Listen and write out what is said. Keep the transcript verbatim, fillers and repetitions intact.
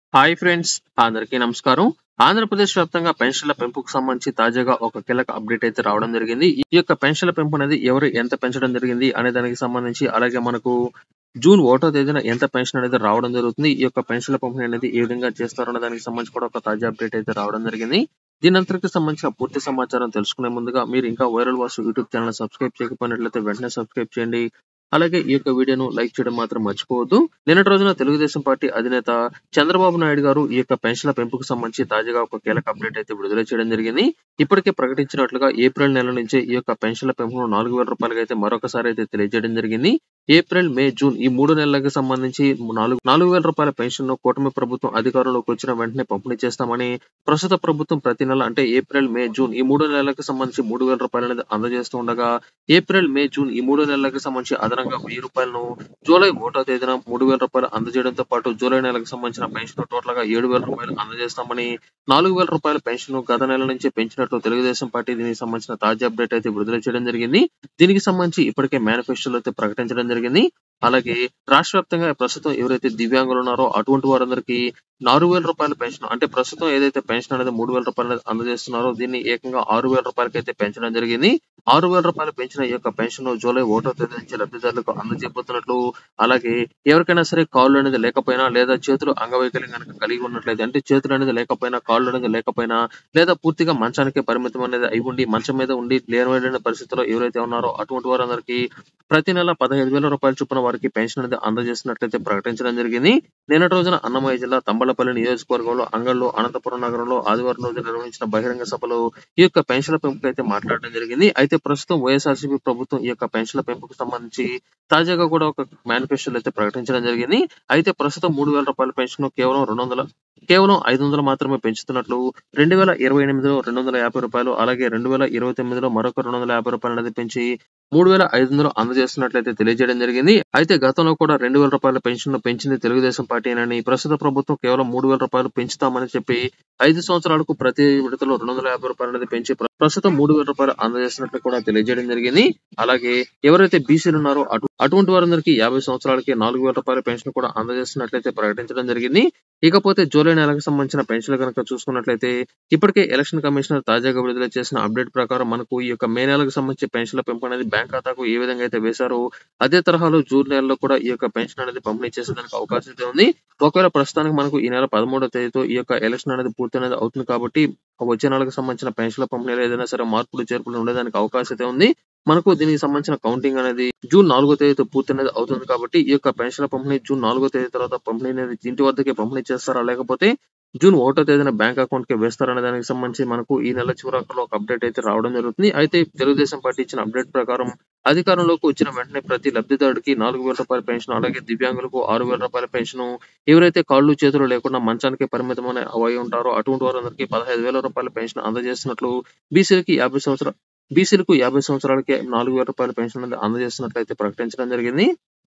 Hi friends, అందరికీ నమస్కారం. ఆంధ్రప్రదేశ్ వ్యాప్తంగా పెన్షన్ల పెంపుకు సంబంధించి తాజాగా ఒక కీలక అప్డేట్ అయితే రావడం జరిగింది. ఈ యొక్క పెన్షన్ల పెంపు అనేది ఎవరు ఎంత పెంచడం జరిగింది అనే దానికి సంబంధించి, అలాగే మనకు జూన్ ఒకటో తేదీన ఎంత పెన్షన్ అనేది రావడం జరుగుతుంది, ఈ యొక్క పెన్షన్ల పంపిణీ అనేది ఏ విధంగా చేస్తారన్న దానికి సంబంధించి కూడా ఒక తాజా అప్డేట్ అయితే రావడం జరిగింది. దీని అంతటికి సంబంధించిన పూర్తి సమాచారం తెలుసుకునే ముందుగా మీరు ఇంకా viral Vasu YouTube channel subscribe చేయకపోయినట్లయితే వెంటనే సబ్స్క్రైబ్ చేయండి. అలాగే ఈ యొక్క వీడియోను లైక్ చేయడం మాత్రం మర్చిపోవద్దు. నిన్నటి రోజున తెలుగుదేశం పార్టీ అధినేత చంద్రబాబు నాయుడు గారు ఈ యొక్క పెన్షన్ల పెంపుకు సంబంధించి తాజాగా ఒక కీలక అప్డేట్ అయితే విడుదల చేయడం జరిగింది. ఇప్పటికే ప్రకటించినట్లుగా ఏప్రిల్ నెల నుంచి ఈ యొక్క పెన్షన్ల పెంపును నాలుగు వేల రూపాయలకి అయితే మరొకసారి అయితే తెలియజేయడం జరిగింది. ఏప్రిల్, మే, జూన్ ఈ మూడు నెలలకు సంబంధించి నాలుగు నాలుగు వేల రూపాయల పెన్షన్ ను కూటమి ప్రభుత్వం అధికారంలోకి వచ్చిన వెంటనే పంపిణీ చేస్తామని, ప్రస్తుత ప్రభుత్వం ప్రతి నెల అంటే ఏప్రిల్, మే, జూన్ ఈ మూడు నెలలకు సంబంధించి మూడు వేల రూపాయలు అనేది అందజేస్తూ ఉండగా, ఏప్రిల్, మే, జూన్ ఈ మూడు నెలలకు సంబంధించి అదనంగా వెయ్యి రూపాయలను జూలై ఒకటో తేదీన మూడు వేల రూపాయలు అందజేయడంతో పాటు జూలై నెలకు సంబంధించిన పెన్షన్ టోటల్ గా ఏడు వేల రూపాయలు అందజేస్తామని, నాలుగు వేల రూపాయల పెన్షన్ గత నెల నుంచి పెంచినట్లు తెలుగుదేశం పార్టీ దీనికి సంబంధించిన తాజా అప్డేట్ అయితే విడుదల చేయడం జరిగింది. దీనికి సంబంధించి ఇప్పటికే మేనిఫెస్టోలో అయితే ప్రకటించడం జరిగింది. అలాగే రాష్ట్ర వ్యాప్తంగా ప్రస్తుతం ఎవరైతే దివ్యాంగులు ఉన్నారో అటువంటి వారందరికీ నాలుగు వేల రూపాయల పెన్షన్, అంటే ప్రస్తుతం ఏదైతే పెన్షన్ అనేది మూడు వేల రూపాయలు అందజేస్తున్నారో దీన్ని ఏకంగా ఆరు వేల రూపాయలకి అయితే పెంచడం జరిగింది. ఆరు వేల రూపాయలు పెంచిన ఈ యొక్క పెన్షన్ జూలై ఒకటో తేదీ నుంచి లబ్ధిదారులకు అందజేయబోతున్నట్లు, అలాగే ఎవరికైనా సరే కాళ్ళు అనేది లేకపోయినా లేదా చేతులు అంగవైకల్యం కనుక కలిగి ఉన్నట్లయితే, అంటే చేతులు అనేది లేకపోయినా కాళ్ళు అనేది లేకపోయినా లేదా పూర్తిగా మంచానికి పరిమితం అనేది అయి ఉండి మంచం మీద ఉండి లేనివైన పరిస్థితుల్లో ఎవరైతే ఉన్నారో అటువంటి వారందరికీ ప్రతి నెల పదహైదు వేల రూపాయల చొప్పున వారికి పెన్షన్ అనేది అందజేసినట్లయితే ప్రకటించడం జరిగింది. నిన్నటి రోజున అన్నమయ్య జిల్లా తంబళ్లపల్లి నియోజకవర్గంలో అంగళ్ళు అనంతపురం నగరంలో ఆదివారం రోజు నిర్వహించిన బహిరంగ సభలో ఈ యొక్క పెన్షన్ల పెంపుకు అయితే మాట్లాడడం జరిగింది. అయితే ప్రస్తుతం వైఎస్ఆర్సీపీ ప్రభుత్వం ఈ యొక్క పెన్షన్ల పెంపుకు సంబంధించి తాజాగా కూడా ఒక మేనిఫెస్టోలో అయితే ప్రకటించడం జరిగింది. అయితే ప్రస్తుతం మూడు వేల రూపాయల పెన్షన్ కేవలం రెండు వందల కేవలం ఐదు వందలు మాత్రమే పెంచుతున్నట్లు, రెండు వేల ఇరవై ఎనిమిదిలో రెండు వందల యాభై రూపాయలు, అలాగే రెండు వేల ఇరవై తొమ్మిదిలో మరొక రెండు వందల యాభై రూపాయలు అనేది పెంచి మూడు వేల ఐదు వందలు అందజేస్తున్నట్లయితే తెలియజేయడం జరిగింది. అయితే గతంలో కూడా రెండు వేల రూపాయల పెన్షన్ పెంచింది తెలుగుదేశం పార్టీనని, ప్రస్తుత ప్రభుత్వం కేవలం మూడు వేల రూపాయలు పెంచుతామని చెప్పి ఐదు సంవత్సరాలకు ప్రతి విడతలో రెండు వందల యాభై రూపాయలు అనేది పెంచి ప్రస్తుతం మూడు వేల రూపాయలు అందజేస్తున్నట్లు కూడా తెలియజేయడం జరిగింది. అలాగే ఎవరైతే బీసీలు ఉన్నారో అటు అటువంటి వారందరికీ యాభై సంవత్సరాలకి నాలుగు వేల రూపాయల పెన్షన్ కూడా అందజేస్తున్నట్లయితే ప్రకటించడం జరిగింది. ఇకపోతే జూలై నెలకు సంబంధించిన పెన్షన్లు కనుక చూసుకున్నట్లయితే ఇప్పటికే ఎలక్షన్ కమిషనర్ తాజాగా విడుదల చేసిన అప్డేట్ ప్రకారం మనకు ఈ యొక్క మే నెలకు సంబంధించి పెన్షన్ల పెంపు అనేది బ్యాంక్ ఖాతాకు ఏ విధంగా అయితే వేశారో అదే తరహాలో జూన్ నెలలో కూడా ఈ యొక్క పెన్షన్ అనేది పంపిణీ చేసేదానికి అవకాశం అయితే ఉంది. ఒకవేళ ప్రస్తుతానికి మనకు ఈ నెల పదమూడో తేదీతో ఈ యొక్క ఎలక్షన్ అనేది పూర్తి అనేది అవుతుంది కాబట్టి వచ్చే నెలకు సంబంధించిన పెన్షన్ల పంపిణీలో ఏదైనా సరే మార్పులు చేర్పులు ఉండేదానికి అవకాశం అయితే ఉంది. మనకు దీనికి సంబంధించిన కౌంటింగ్ అనేది జూన్ నాలుగో తేదీతో పూర్తి అనేది అవుతుంది కాబట్టి ఈ యొక్క పెన్షన్ల పంపిణీ జూన్ నాలుగో తేదీ తర్వాత పంపిణీ అనేది ఇంటి వద్దకే పంపిణీ చేస్తారా, లేకపోతే జూన్ ఒకటో తేదీన బ్యాంక్ అకౌంట్ కి వేస్తారనే దానికి సంబంధించి మనకు ఈ నెల చివరిలో ఒక అప్డేట్ అయితే రావడం జరుగుతుంది. అయితే తెలుగుదేశం పార్టీ ఇచ్చిన అప్డేట్ ప్రకారం అధికారంలోకి వచ్చిన వెంటనే ప్రతి లబ్ధిదారుడికి నాలుగు వేల రూపాయల పెన్షన్, అలాగే దివ్యాంగులకు ఆరు వేల రూపాయల పెన్షన్, ఎవరైతే కాళ్ళు చేతులు లేకుండా మంచానికి పరిమితమైన అయి ఉంటారో అటువంటి వారందరికీ పదహైదు వేల రూపాయల పెన్షన్ అందజేస్తున్నట్లు, బీసీలకి యాభై సంవత్సరాలు బీసీలకు యాభై సంవత్సరాలకే నాలుగు వేల రూపాయల పెన్షన్ అందజేస్తున్నట్లయితే ప్రకటించడం జరిగింది.